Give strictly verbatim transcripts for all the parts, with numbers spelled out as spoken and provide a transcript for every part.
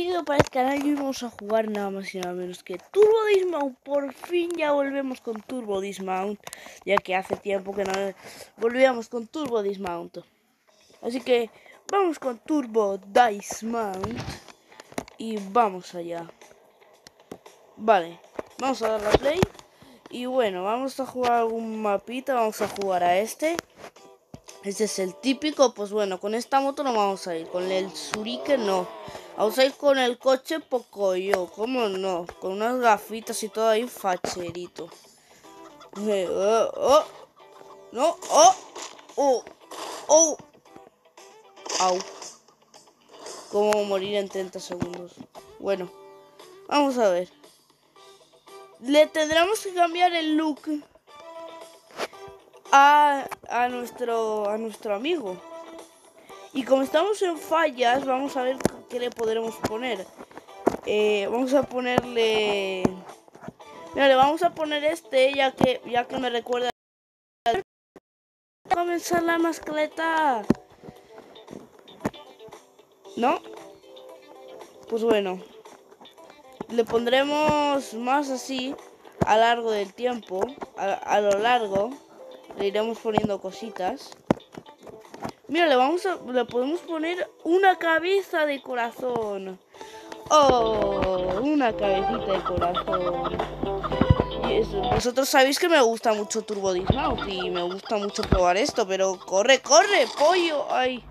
vídeo para el canal y hoy vamos a jugar nada más y nada menos que Turbo Dismount. Por fin ya volvemos con Turbo Dismount, ya que hace tiempo que no volvíamos con Turbo Dismount. Así que vamos con Turbo Dismount y vamos allá. Vale, vamos a dar la play y bueno, vamos a jugar algún mapita, vamos a jugar a este. Este es el típico, pues bueno, con esta moto no vamos a ir, con el Shuriken no. Vamos a ir con el coche Pocoyo, ¿cómo no? Con unas gafitas y todo ahí facherito. Eh, oh, oh, no, oh, oh, oh. Au. ¿Cómo morir en treinta segundos? Bueno, vamos a ver. Le tendremos que cambiar el look a, a, nuestro, a nuestro amigo. Y como estamos en fallas, vamos a ver qué le podremos poner. Eh, vamos a ponerle... Mira, le vamos a poner este, ya que ya que me recuerda... Va a comenzar la mascleta. ¿No? Pues bueno. Le pondremos más así, a lo largo del tiempo. A, a lo largo. Le iremos poniendo cositas. Mira, le vamos a... Le podemos poner una cabeza de corazón. Oh, una cabecita de corazón. Y eso, vosotros sabéis que me gusta mucho Turbo Dismount y me gusta mucho probar esto, pero corre, corre, pollo. Ay.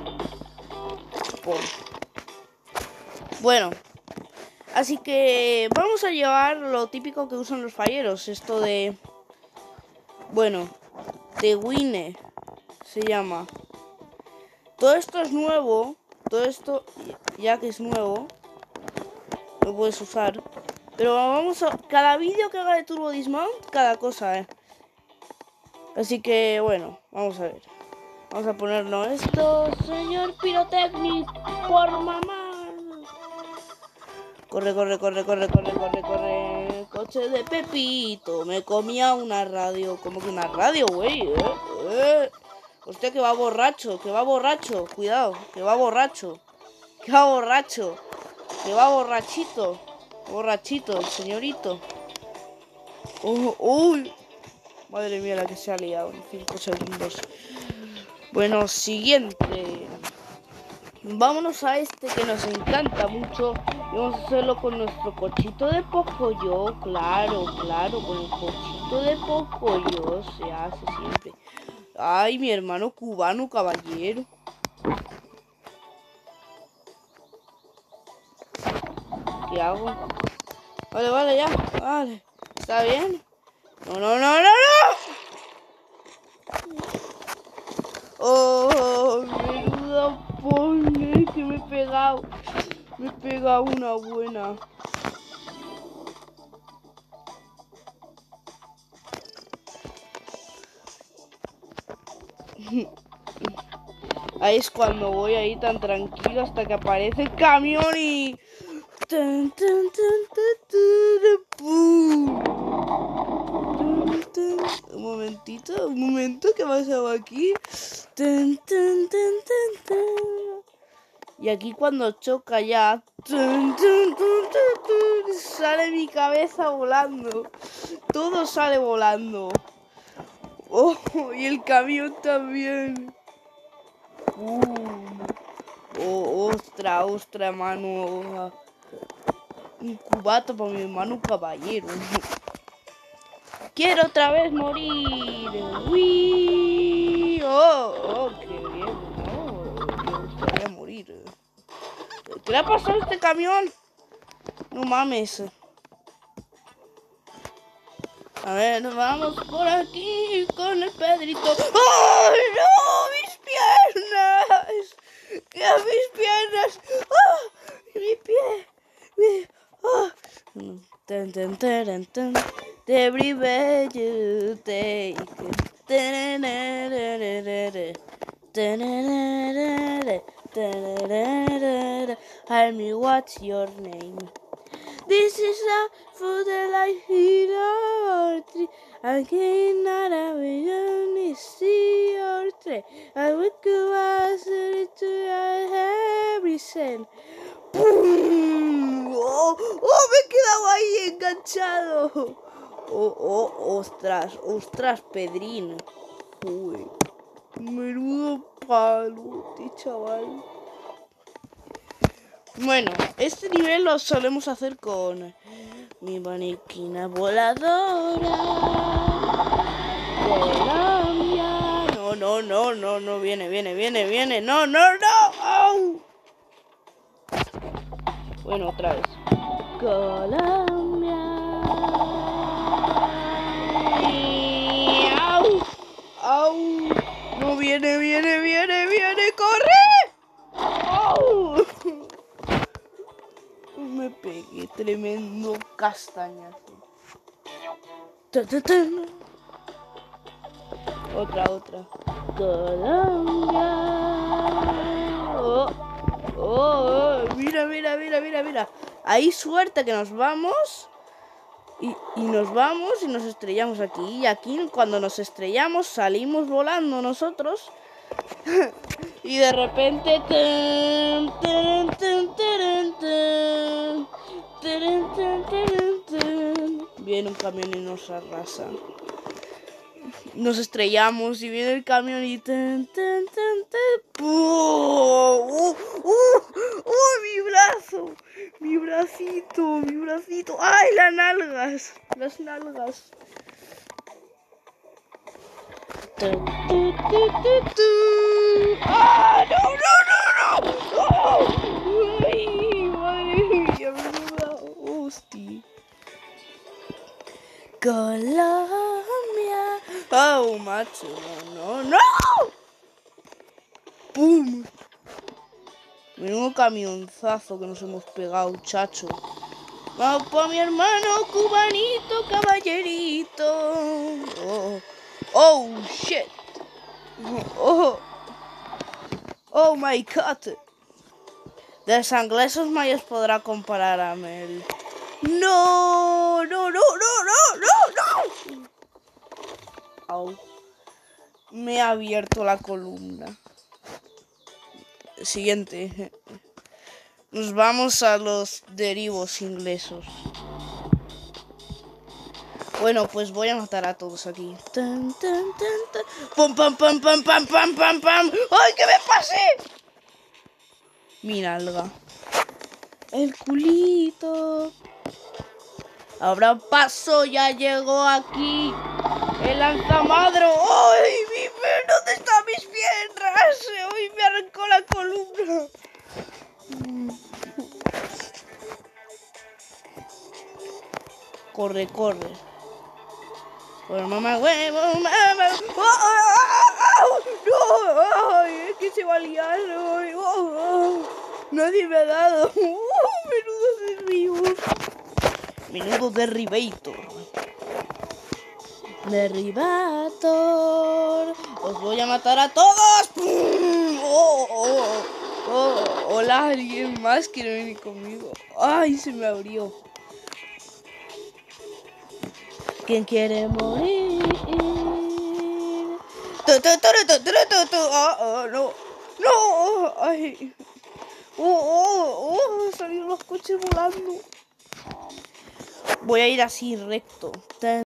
Por. Bueno, así que vamos a llevar lo típico que usan los falleros, esto de... Bueno, de Winne se llama. Todo esto es nuevo, todo esto ya que es nuevo, lo puedes usar. Pero vamos a... Cada vídeo que haga de Turbo Dismount, cada cosa, eh. Así que, bueno, vamos a ver. Vamos a ponernos esto, señor Pirotecnic, por mamá. Corre, corre, corre, corre, corre, corre, corre. Coche de Pepito. Me comía una radio. ¿Cómo que una radio, güey? ¿Eh? ¿Eh? Hostia, que va borracho, que va borracho. Cuidado, que va borracho. Que va borracho. Que va borrachito. Borrachito, el señorito. Oh, uy. Madre mía, la que se ha liado en cinco segundos. Bueno, siguiente. Vámonos a este que nos encanta mucho. Y vamos a hacerlo con nuestro cochito de Pocoyo. Claro, claro, con el cochito de Pocoyo se hace siempre. Ay, mi hermano cubano, caballero. ¿Qué hago? Vale, vale, ya. Vale. ¿Está bien? No, no, no, no, no. Oh, menuda pone que me he pegado. Me he pegado una buena. Ahí es cuando voy ahí tan tranquilo hasta que aparece el camión y... Tan, tan, tan, tan, tan, un momentito, un momento, ¿qué ha pasado aquí? Tan, tan, tan, tan, tan. Y aquí cuando choca ya, tan, tan, tan, tan, tan, sale mi cabeza volando. Todo sale volando. Oh, y el camión también. Uh. Oh, ostra, ostra, mano. Un cubato para mi hermano caballero. Quiero otra vez morir. Uy. Oh, oh, qué bien. Oh, me gustaría morir. ¿Qué le ha pasado a este camión? No mames. A ver, vamos por aquí con el Pedrito. ¡Ay, no! ¡Mis piernas! ¡Que a mis piernas! ¡Oh! ¡Mi pie! ¡Mi... ¡Oh! Ten, ten, ten, ten. Every way you take it. Tell me what's your name. This is a for the life here. I cannot even see your tree. I would go answer to every sin. ¡Pum! ¡Oh! ¡Oh! Me he quedado ahí enganchado. ¡Oh! ¡Oh! ¡Ostras! ¡Ostras, Pedrín! Uy. Menudo palo, chaval. Bueno, este nivel lo solemos hacer con mi maniquina voladora. Colombia. No, no, no, no, no, viene, viene, viene, viene. No, no, no. ¡Au! Bueno, otra vez. Colombia. ¡Au! ¡Au! No, viene, viene, viene, viene. ¡Corre! ¡Au! Me pegué tremendo castañazo. Ta, ta, ta. Otra, otra. Colombia. Oh, oh, oh. Mira, mira, mira, mira, mira. Hay suerte que nos vamos. Y, y nos vamos y nos estrellamos aquí. Y aquí cuando nos estrellamos salimos volando nosotros. Y de repente tum, tum, tum, tum, tum, tum, tum, tum, tum. Viene un camión y nos arrasa. Nos estrellamos y viene el camión y tum, tum, tum, tum. ¡Uh! ¡Uh! ¡Uh! ¡Uh! ¡Mi brazo! ¡Mi bracito! ¡Mi bracito! ¡Ay, las nalgas! Las nalgas. Tu, tu, tu, tu, tu. ¡Ah! ¡No, no, no, no! ¡No! ¡Ay, madre mía! ¡Menuda hostia! Colombia. ¡Oh, macho! ¡No, no, no! ¡Pum! Menudo camionzazo que nos hemos pegado, chacho. Vamos pa' mi hermano cubanito, caballerito. Oh. Oh, shit. Oh, oh my God. Dels anglesos mai es podrà comparar amb ell. No, no, no, no, no, no, no. Au. Me he abierto la columna. Siguiente. Nos vamos a los derivos inglesos. Bueno, pues voy a matar a todos aquí. Tan, tan, tan, tan. ¡Pum, pam, pam, pam, pam, pam, pam, pam! ¡Ay, que me pasé! Mi nalga. El culito. Ahora paso, ya llegó aquí. El lanzamadro. ¡Ay, mi pie! ¿Dónde están mis piernas? ¡Ay, me arrancó la columna! Corre, corre. Por mamá huevo, mamá. ¡Oh, oh, oh! ¡No! ¡Ay, es que se va a liar! ¡Ay, oh, oh! Nadie me ha dado. ¡Oh, menudo derribo! Menudo derribator. Derribator. Os voy a matar a todos. ¡Oh, oh, oh! Hola, alguien más quiere venir conmigo. ¡Ay, se me abrió! ¿Quién quiere morir? Tu, tu, tu, tu, tu, tu, tu. Oh, oh, no. No. Ay. Oh, oh, oh. Salieron los coches volando. Voy a ir así recto.